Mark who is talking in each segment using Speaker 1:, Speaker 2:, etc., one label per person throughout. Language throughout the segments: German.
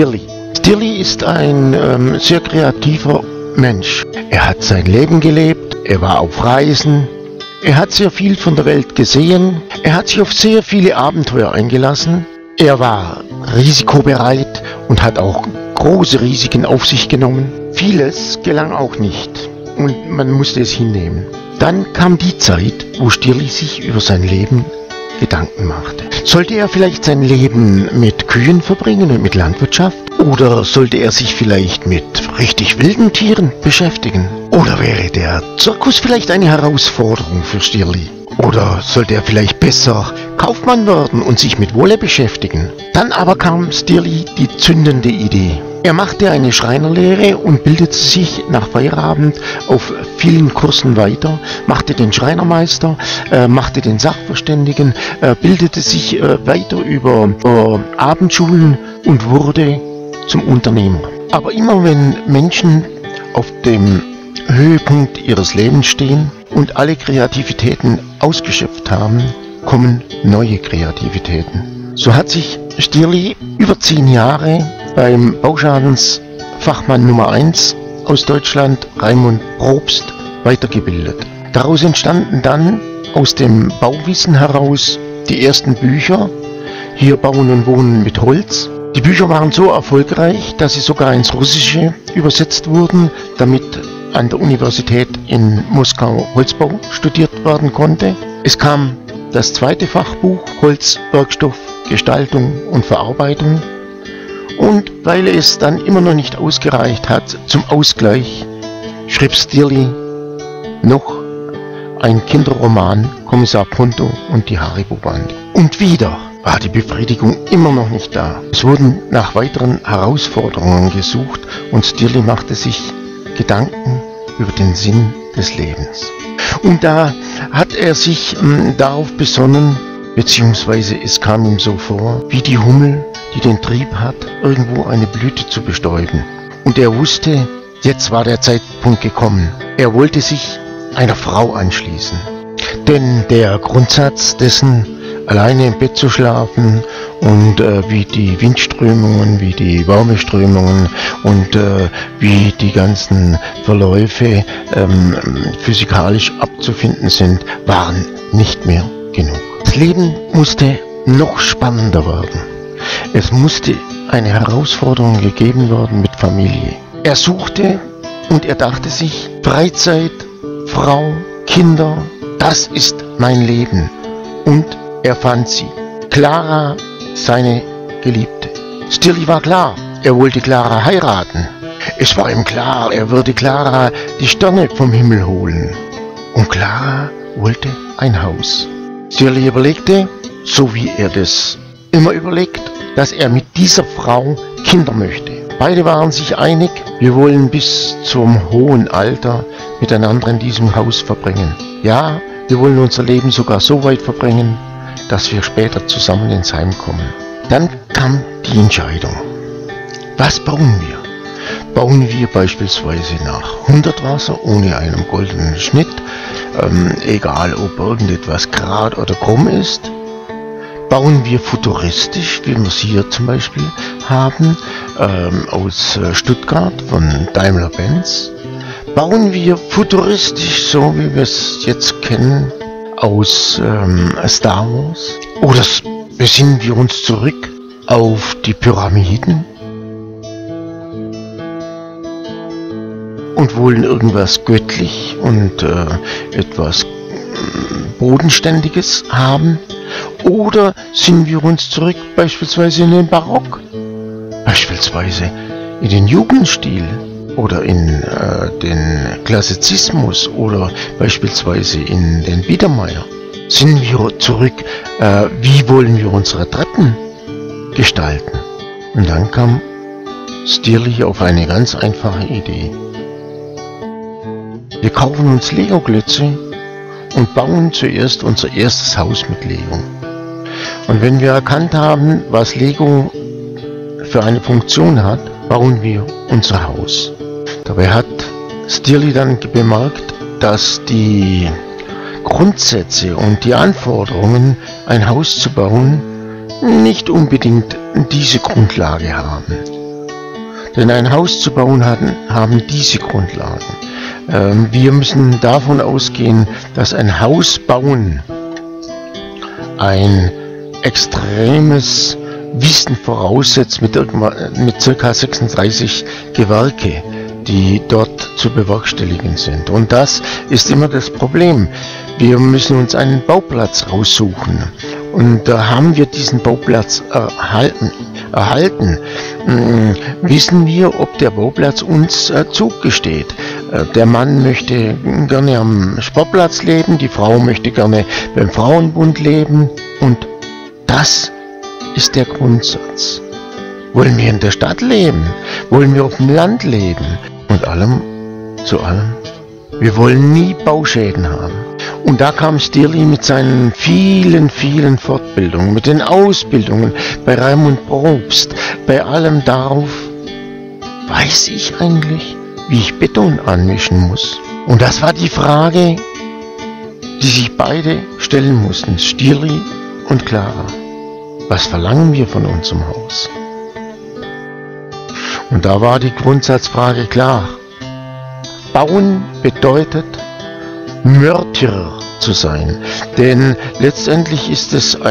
Speaker 1: Stirli. Stirli ist ein sehr kreativer Mensch. Er hat sein Leben gelebt, er war auf Reisen, er hat sehr viel von der Welt gesehen, er hat sich auf sehr viele Abenteuer eingelassen, er war risikobereit und hat auch große Risiken auf sich genommen. Vieles gelang auch nicht und man musste es hinnehmen. Dann kam die Zeit, wo Stirli sich über sein Leben Gedanken machte. Sollte er vielleicht sein Leben mit Kühen verbringen und mit Landwirtschaft? Oder sollte er sich vielleicht mit richtig wilden Tieren beschäftigen? Oder wäre der Zirkus vielleicht eine Herausforderung für Stirli? Oder sollte er vielleicht besser Kaufmann werden und sich mit Wolle beschäftigen? Dann aber kam Stirli die zündende Idee. Er machte eine Schreinerlehre und bildete sich nach Feierabend auf vielen Kursen weiter, machte den Schreinermeister, machte den Sachverständigen, bildete sich weiter über Abendschulen und wurde zum Unternehmer. Aber immer wenn Menschen auf dem Höhepunkt ihres Lebens stehen und alle Kreativitäten ausgeschöpft haben, kommen neue Kreativitäten. So hat sich Stirli über 10 Jahre beim Bauschadensfachmann Nummer 1 aus Deutschland, Raimund Probst, weitergebildet. Daraus entstanden dann aus dem Bauwissen heraus die ersten Bücher, hier Bauen und Wohnen mit Holz. Die Bücher waren so erfolgreich, dass sie sogar ins Russische übersetzt wurden, damit an der Universität in Moskau Holzbau studiert werden konnte. Es kam das zweite Fachbuch Holz, Werkstoff, Gestaltung und Verarbeitung. Und weil es dann immer noch nicht ausgereicht hat zum Ausgleich, schrieb Stirli noch ein Kinderroman, Kommissar Ponto und die Haribo-Bande. Und wieder war die Befriedigung immer noch nicht da. Es wurden nach weiteren Herausforderungen gesucht und Stirli machte sich Gedanken über den Sinn des Lebens. Und da hat er sich darauf besonnen, beziehungsweise es kam ihm so vor, wie die Hummel, die den Trieb hat, irgendwo eine Blüte zu bestäuben. Und er wusste, jetzt war der Zeitpunkt gekommen. Er wollte sich einer Frau anschließen. Denn der Grundsatz dessen, alleine im Bett zu schlafen und wie die Windströmungen, wie die Wärmeströmungen und wie die ganzen Verläufe physikalisch abzufinden sind, waren nicht mehr genug. Das Leben musste noch spannender werden. Es musste eine Herausforderung gegeben werden mit Familie. Er suchte und er dachte sich, Freizeit, Frau, Kinder, das ist mein Leben. Und er fand sie. Clara, seine Geliebte. Stirli war klar, er wollte Clara heiraten. Es war ihm klar, er würde Clara die Sterne vom Himmel holen. Und Clara wollte ein Haus. Stirli überlegte, so wie er das immer überlegt, dass er mit dieser Frau Kinder möchte. Beide waren sich einig, wir wollen bis zum hohen Alter miteinander in diesem Haus verbringen. Ja, wir wollen unser Leben sogar so weit verbringen, dass wir später zusammen ins Heim kommen. Dann kam die Entscheidung. Was bauen wir? Bauen wir beispielsweise nach Hundertwasser ohne einen goldenen Schnitt, egal ob irgendetwas gerade oder krumm ist? Bauen wir futuristisch, wie wir es hier zum Beispiel haben, aus Stuttgart von Daimler-Benz? Bauen wir futuristisch, so wie wir es jetzt kennen, aus Star Wars? Oder besinnen wir uns zurück auf die Pyramiden und wollen irgendwas göttlich und etwas Bodenständiges haben? Oder sinnen wir uns zurück beispielsweise in den Barock, beispielsweise in den Jugendstil oder in den Klassizismus oder beispielsweise in den Biedermeier? Sinnen wir zurück, wie wollen wir unsere Treppen gestalten? Und dann kam Stirli auf eine ganz einfache Idee. Wir kaufen uns Lego-Klötze und bauen zuerst unser erstes Haus mit Lego. Und wenn wir erkannt haben, was Lego für eine Funktion hat, bauen wir unser Haus. Dabei hat Stirli dann bemerkt, dass die Grundsätze und die Anforderungen, ein Haus zu bauen, nicht unbedingt diese Grundlage haben. Denn ein Haus zu bauen haben diese Grundlagen. Wir müssen davon ausgehen, dass ein Haus bauen ein extremes Wissen voraussetzt mit ca. 36 Gewerke, die dort zu bewerkstelligen sind. Und das ist immer das Problem. Wir müssen uns einen Bauplatz raussuchen. Und da haben wir diesen Bauplatz erhalten. Wissen wir, ob der Bauplatz uns zugesteht. Der Mann möchte gerne am Sportplatz leben, die Frau möchte gerne beim Frauenbund leben. Und das ist der Grundsatz. Wollen wir in der Stadt leben? Wollen wir auf dem Land leben? Und zu allem, wir wollen nie Bauschäden haben. Und da kam Stirli mit seinen vielen Fortbildungen, mit den Ausbildungen bei Raimund Probst, bei allem darauf, weiß ich eigentlich, wie ich Beton anmischen muss? Und das war die Frage, die sich beide stellen mussten, Stirli und Clara. Was verlangen wir von unserem Haus? Und da war die Grundsatzfrage klar. Bauen bedeutet, Mörder zu sein. Denn letztendlich ist es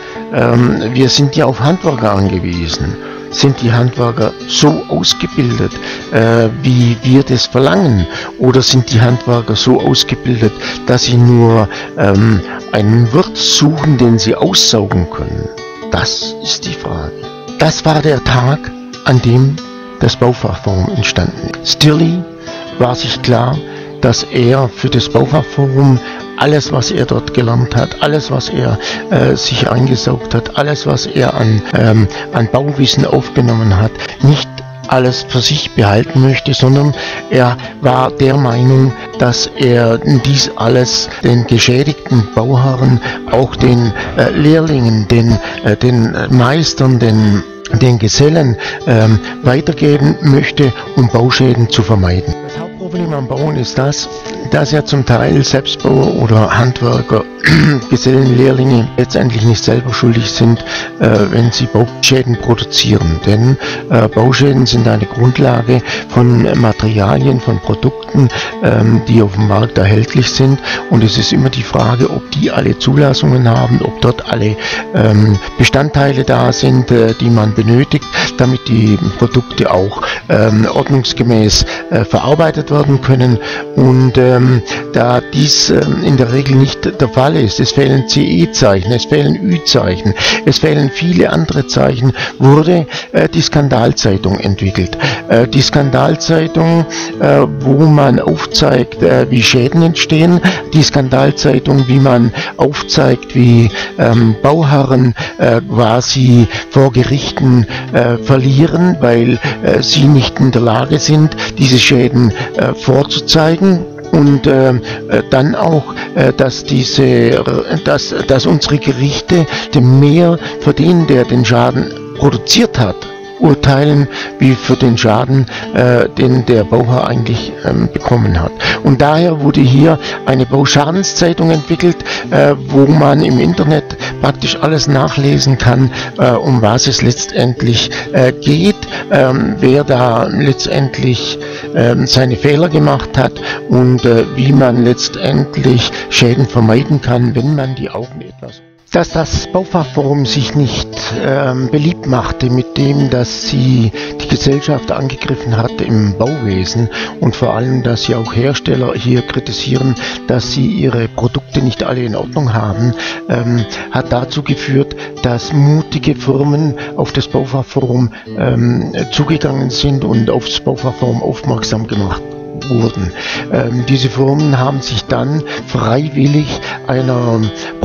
Speaker 1: wir sind ja auf Handwerker angewiesen. Sind die Handwerker so ausgebildet, wie wir das verlangen? Oder sind die Handwerker so ausgebildet, dass sie nur einen Wirt suchen, den sie aussaugen können? Das ist die Frage. Das war der Tag, an dem das Baufachforum entstanden ist. Stirli war sich klar, dass er für das Baufachforum alles, was er dort gelernt hat, alles, was er sich eingesaugt hat, alles, was er an Bauwissen aufgenommen hat, nicht alles für sich behalten möchte, sondern er war der Meinung, dass er dies alles den geschädigten Bauherren, auch den Lehrlingen, den Meistern, den Gesellen weitergeben möchte, um Bauschäden zu vermeiden. Das Hauptproblem am Bauen ist das, dass ja zum Teil Selbstbauer oder Handwerker, Gesellen, Lehrlinge letztendlich nicht selber schuldig sind, wenn sie Bauschäden produzieren. Denn Bauschäden sind eine Grundlage von Materialien, von Produkten, die auf dem Markt erhältlich sind. Und es ist immer die Frage, ob die alle Zulassungen haben, ob dort alle Bestandteile da sind, die man benötigt, damit die Produkte auch ordnungsgemäß verarbeitet werden können. Und da dies in der Regel nicht der Fall ist, es fehlen CE-Zeichen, es fehlen Ü-Zeichen, es fehlen viele andere Zeichen, wurde die Skandalzeitung entwickelt. Die Skandalzeitung, wo man aufzeigt, wie Schäden entstehen, die Skandalzeitung, wie man aufzeigt, wie Bauherren quasi vor Gerichten verlieren, weil sie nicht in der Lage sind, diese Schäden vorzuzeigen. Und dann auch, dass unsere Gerichte dem mehr für den, der den Schaden produziert hat, urteilen, wie für den Schaden, den der Bauherr eigentlich bekommen hat. Und daher wurde hier eine Bauschadenszeitung entwickelt, wo man im Internet praktisch alles nachlesen kann, um was es letztendlich geht, wer da letztendlich seine Fehler gemacht hat und wie man letztendlich Schäden vermeiden kann, wenn man die Augen etwas... Dass das Baufachforum sich nicht beliebt machte mit dem, dass sie die Gesellschaft angegriffen hat im Bauwesen und vor allem, dass sie auch Hersteller hier kritisieren, dass sie ihre Produkte nicht alle in Ordnung haben, hat dazu geführt, dass mutige Firmen auf das Baufachforum zugegangen sind und auf das Baufachforum aufmerksam gemacht wurden. Diese Firmen haben sich dann freiwillig einer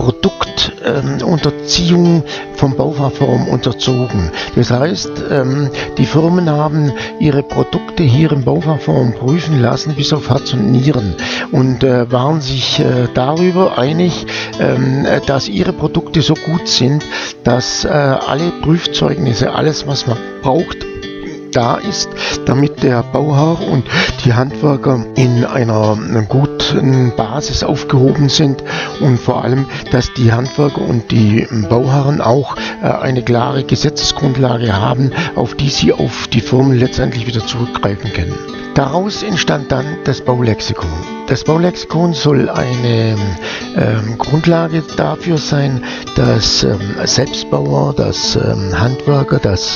Speaker 1: Produktunterziehung vom Baufachforum unterzogen. Das heißt, die Firmen haben ihre Produkte hier im Baufachforum prüfen lassen, bis auf Herz und Nieren, und waren sich darüber einig, dass ihre Produkte so gut sind, dass alle Prüfzeugnisse, alles was man braucht, da ist, damit der Bauherr und die Handwerker in einer gut guten Basis aufgehoben sind und vor allem, dass die Handwerker und die Bauherren auch eine klare Gesetzesgrundlage haben, auf die sie auf die Firmen letztendlich wieder zurückgreifen können. Daraus entstand dann das Baulexikon. Das Baulexikon soll eine Grundlage dafür sein, dass Selbstbauer, dass Handwerker, dass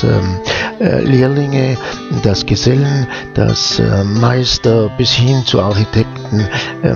Speaker 1: Lehrlinge, dass Gesellen, dass Meister bis hin zu Architekten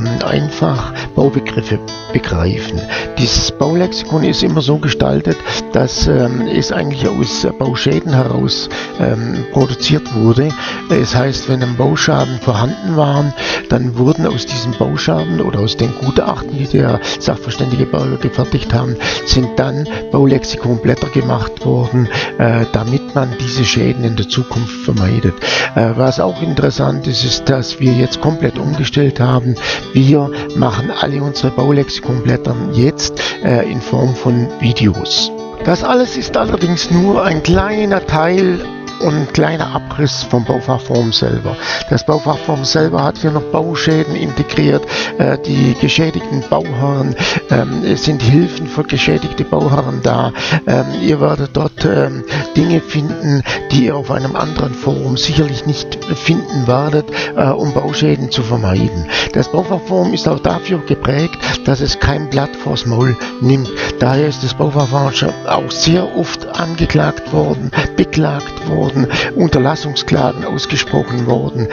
Speaker 1: einfach Baubegriffe begreifen. Dieses Baulexikon ist immer so gestaltet, dass es eigentlich aus Bauschäden heraus produziert wurde. Das heißt, wenn ein Bauschaden vorhanden war, dann wurden aus diesem Bauschaden oder aus den Gutachten, die der sachverständige Bauer gefertigt haben, sind dann Baulexikonblätter gemacht worden, damit man diese Schäden in der Zukunft vermeidet. Was auch interessant ist, ist, dass wir jetzt komplett umgestellt haben. Wir machen alle unsere Baulexikonblätter jetzt in Form von Videos. Das alles ist allerdings nur ein kleiner Teil und ein kleiner Abriss vom Baufachforum selber. Das Baufachforum selber hat hier noch Bauschäden integriert, die geschädigten Bauherren, es sind Hilfen für geschädigte Bauherren da. Ihr werdet dort Dinge finden, die ihr auf einem anderen Forum sicherlich nicht finden werdet, um Bauschäden zu vermeiden. Das Baufachforum ist auch dafür geprägt, dass es kein Blatt vors Maul nimmt. Daher ist das Baufachforum schon auch sehr oft angeklagt worden, beklagt worden, Unterlassungsklagen ausgesprochen worden,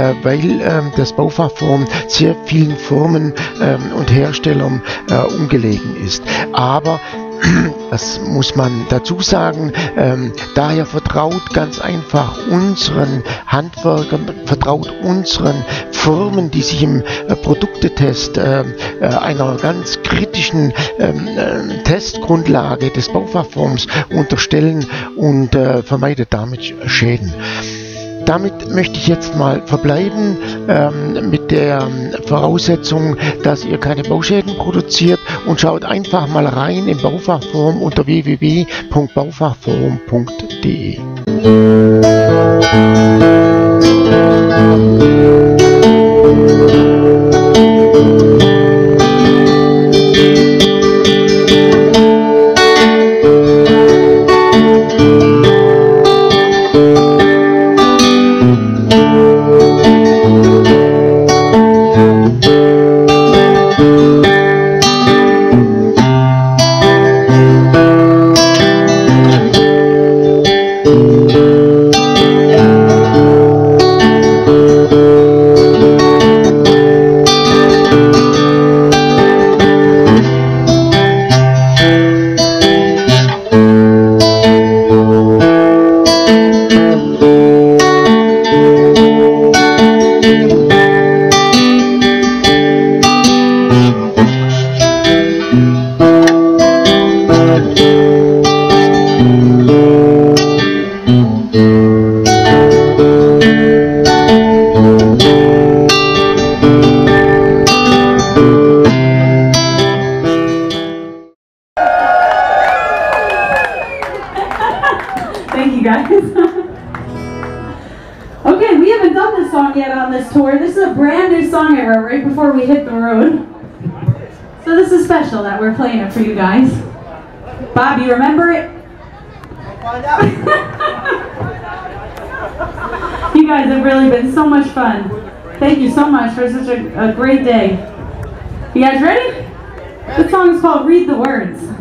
Speaker 1: weil das Baufachforum sehr vielen Firmen und Herstellern ungelegen ist. Aber das muss man dazu sagen, daher vertraut ganz einfach unseren Handwerkern, vertraut unseren Firmen, die sich im Produktetest einer ganz kritischen Testgrundlage des Baufachforums unterstellen und vermeidet damit Schäden. Damit möchte ich jetzt mal verbleiben mit der Voraussetzung, dass ihr keine Bauschäden produziert, und schaut einfach mal rein im Baufachforum unter www.baufachforum.de.
Speaker 2: Thank you guys. Okay, we haven't done this song yet on this tour. This is a brand new song I wrote right before we hit the road. So this is special that we're playing it for you guys. Bob, you remember it?
Speaker 3: I'll find out.
Speaker 2: You guys have really been so much fun. Thank you so much for such a great day. You guys ready? The song is called Read the Words.